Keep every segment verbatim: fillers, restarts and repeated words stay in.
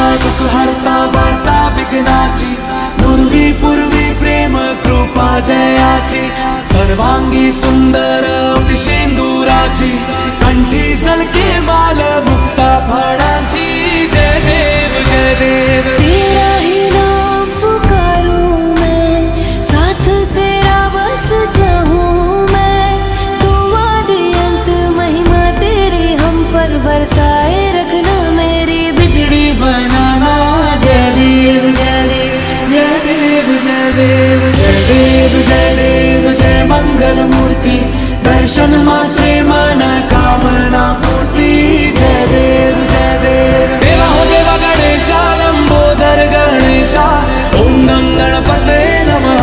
दुःख हरता वार्ता विघ्नाची, पूर्वी पूर्वी प्रेम कृपा जयाची, सर्वांगी सुंदर शेंदुराची, कंठी सलके माल मुक्ता फळांची। जय देव जय देव तेरा ही नाम पुकारूं मैं, साथ तेरा बस चाहूं मैं, तू आदि अंत महिमा तेरी हम पर बरसाए रखना, मेरी बिगड़ी बनाना। जय देव जय देव जय देव जय देव जय देव जय देव जय मंगल मूर्ति, दर्शन मात्रे मन कामना पूर्ति। जय देव जय देव देवा हो देवा गणेशा, लंबोदर गणेशा, ओम नम गणपते नमः।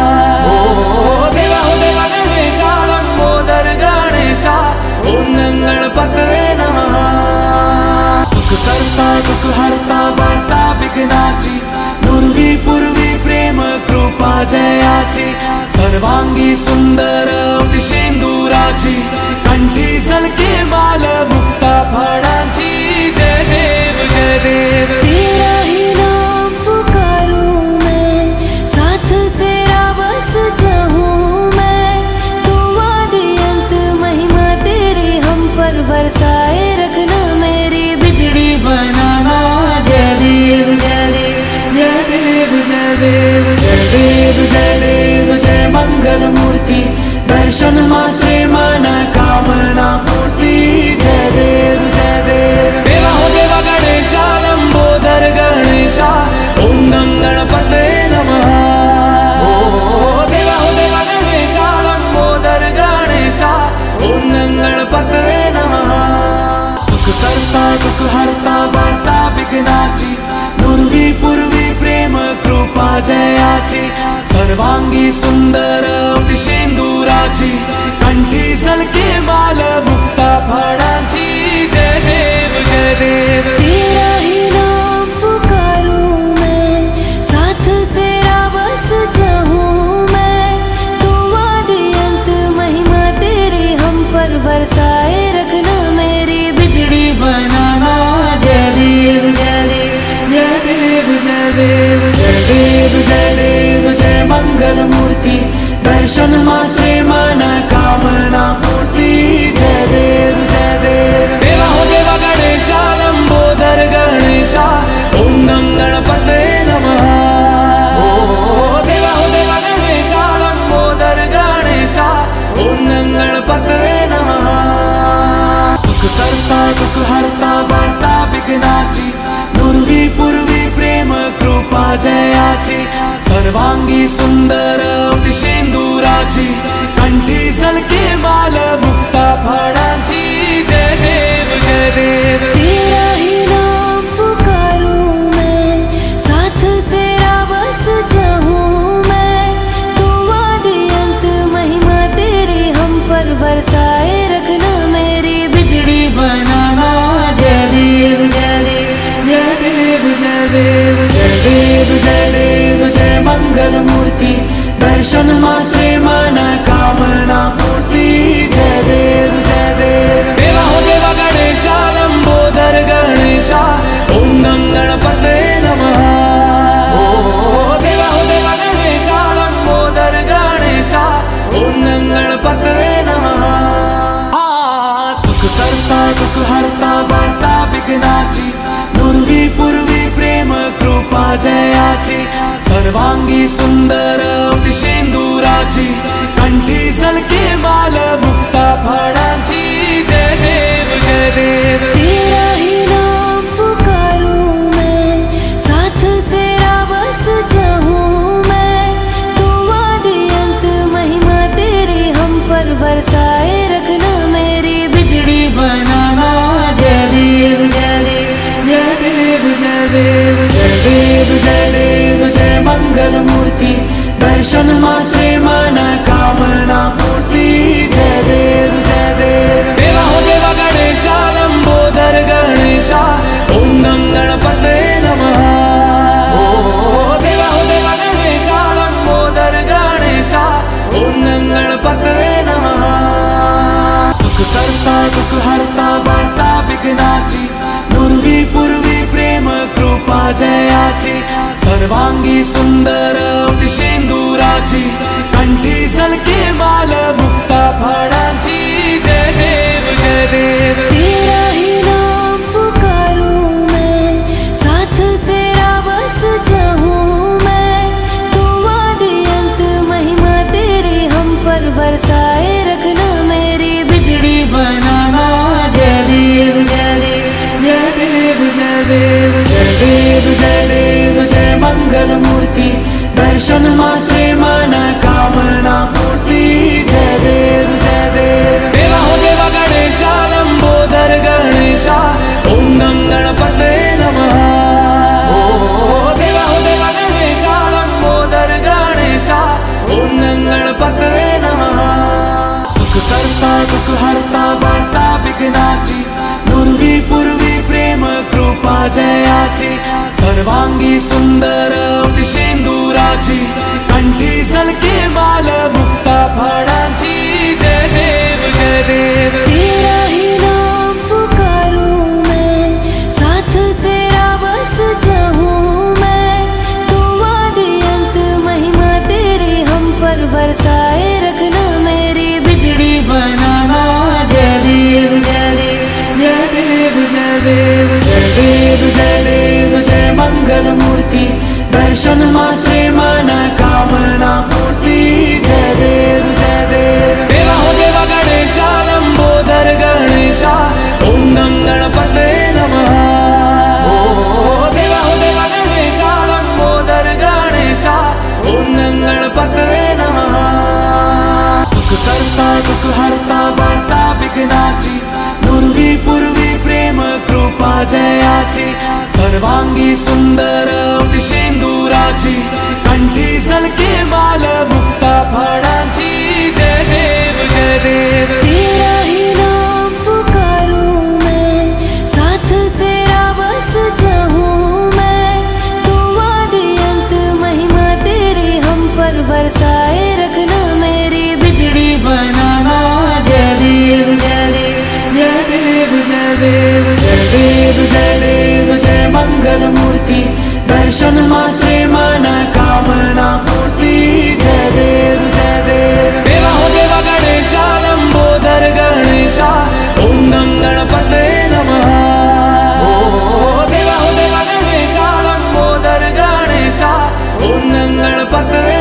ओ देवा हो देवा गणेशा, लंबोदर गणेशा, ओम नम गणपते नमः। सुख करता दुःख हरता वार्ता विघ्नाची, पूर्वी पूर्वी प्रेम कृपा जयाची, सर्वांगी सुंदर शेंदुराची, कंठी सलके माल मुक्ता फळांची। जय देव जय देव तेरा ही नाम पुकारूं मैं, साथ तेरा बस चाहूं मैं, तू आदि अंत महिमा तेरी हम पर बरसाए रखना, मेरी बिगड़ी बनाना। जय देव जय देव जय देव जय देव जय देव जय देव जय मंगल मूर्ति, दर्शन मात्रे मन कामना पूर्ति। जय देव जय देव देवा हो देवा गणेशा, लंबोदर गणेशा, ओम नम गणपते नमः। ओ देवा हो देवा गणेशा, लंबोदर गणेशा, ओम नम गणपते नमः। सुख करता दुःख हरता वार्ता विघ्नाची, पूर्वी पूर्वी प्रेम कृपा जयाची, सर्वांगी सुंदर शेंदुराची, कंठी सलके माल मुक्ता फळांची। जय देव जय देव तेरा ही नाम पुकारूं मैं, साथ तेरा बस चाहूं मैं, तू आदि अंत महिमा तेरी हम पर बरसाए रखना, मेरी बिगड़ी बनाना। जय देव जय देव जय देव जय देव जय देव जय देव जय मंगल मूर्ति, दर्शन मात्रे मन कामना पूर्ति। जय देव जय देव देवा हो देवा गणेशा, लंबोदर गणेशा, ओम नम गणपते नमः। ओ देवा हो देवा गणेशा, लंबोदर गणेशा, ओम नम गणपते नमः। सुख करता दुःख हरता वार्ता विघ्नाची, पूर्वी पूर्वी प्रेम कृपा जयाची, सर्वांगी सुंदर शेंदुराची, कंठी सलके माल मुक्ता फळांची। जय देव जय देव तेरा ही नाम पुकारूं मैं, साथ तेरा बस चाहूं मैं, तू आदि अंत महिमा तेरी हम पर बरसाए रखना, मेरी बिगड़ी बनाना। जय देव जय देव जय देव जय देव जय देव जय देव जय मंगल मूर्ति, दर्शन मात्रे मन कामना पूर्ति। जय देव जय देव देवा हो देवा गणेशा, लंबोदर गणेशा, ओम नम गणपते नमः। ओ देवा हो देवा गणेशा, लंबोदर गणेशा, ओम नम गणपते नमः। सुख करता दुःख हरता वार्ता विघ्नाची, पूर्वी पूर्वी प्रेम कृपा जयाची, सर्वांगी सुंदर शेंदुराची, कंठी सलके माल मुक्ता फळांची। जय देव जय देव तेरा ही नाम पुकारूं मैं, साथ तेरा बस चाहूं मैं, तू आदि अंत महिमा तेरी हम पर बरसाए रखना, मेरी बिगड़ी बनाना। जय देव जय देव जय देव जय देव जय देव जय देव जय मंगल मूर्ति, दर्शन मात्रे मन कामना पूर्ति। जय देव जय देव देवा हो देवा गणेशा, लंबोदर गणेशा, ओम नम गणपते नमः। ओ देवा हो देवा गणेशा, लंबोदर गणेशा, ओम नम गणपते नमः। सुख करता दुःख हरता वार्ता विघ्नाची, पूर्वी पूर्वी प्रेम कृपा जयाची सर्वांगी सुंदर शेंदुराची कंठी सलके माल मुक्ता फळाची जय देव जय देव तेरा ही नाम पुकारूं मैं साथ तेरा बस जाऊं मैं तुम आदि अंत महिमा तेरी हम पर बरसाए रखना मेरी बिगड़ी बनाना जय देव जय देव जय देव जय देव जय देव जय देव जय मंगल मूर्ति दर्शन मात्रे मन कामना पूर्ति जय देव जय देव देवा हो देवा गणेशा लंबोदर गणेशा ओम गं गणपते नमः ओ देवा हो देवा गणेशा लंबोदर गणेशा ओम गं गणपते नमः सुख करता दुख हरता वार्ता विघ्नाची पूर्वी पूर्वी प्रेम कृपा जयाची सर्वांगी सुंदर शेंदुराची कंठी सलके माल मुक्ता फळाची जय देव जय देव तेरा ही नाम पुकारूं मैं साथ तेरा बस जाऊं मैं तुम आदि अंत महिमा तेरी हम पर बरसाए रखना मेरी बिगड़ी बनाना जय देव जय देव जय देव जय देव जय देव जय देव जय मंगल मूर्ति दर्शन मात्रे मन कामना पूर्ति जय देव जय देव देवा हो देवा गणेशा लंबोदर गणेशा ओम गं गणपते नमः ओ देवा हो देवा गणेशा लंबोदर गणेशा ओम गं गणपते नमः सुख करता दुख हरता वार्ता विघ्नाची पूर्वी पूर्वी प्रेम कृपा जयाची सर्वांगी सुंदर शेंदुराची कंठी सलके माल मुक्ता फळाची जय देव जय देव तेरा ही नाम पुकारूं मैं साथ तेरा बस जाऊं मैं तुम आदि अंत महिमा तेरी हम पर बरसाए रखना मेरी बिगड़ी बनाना जय देव जय देव जय देव जय देव जय देव जय देव जय मंगल मूर्ति दर्शन मात्रे मन कामना पूर्ति जय देव जय देव देवा हो देवा गणेशा लंबोदर गणेशा ओम गं गणपते नमः ओ देवा हो देवा गणेशा लंबोदर गणेशा ओम गं गणपते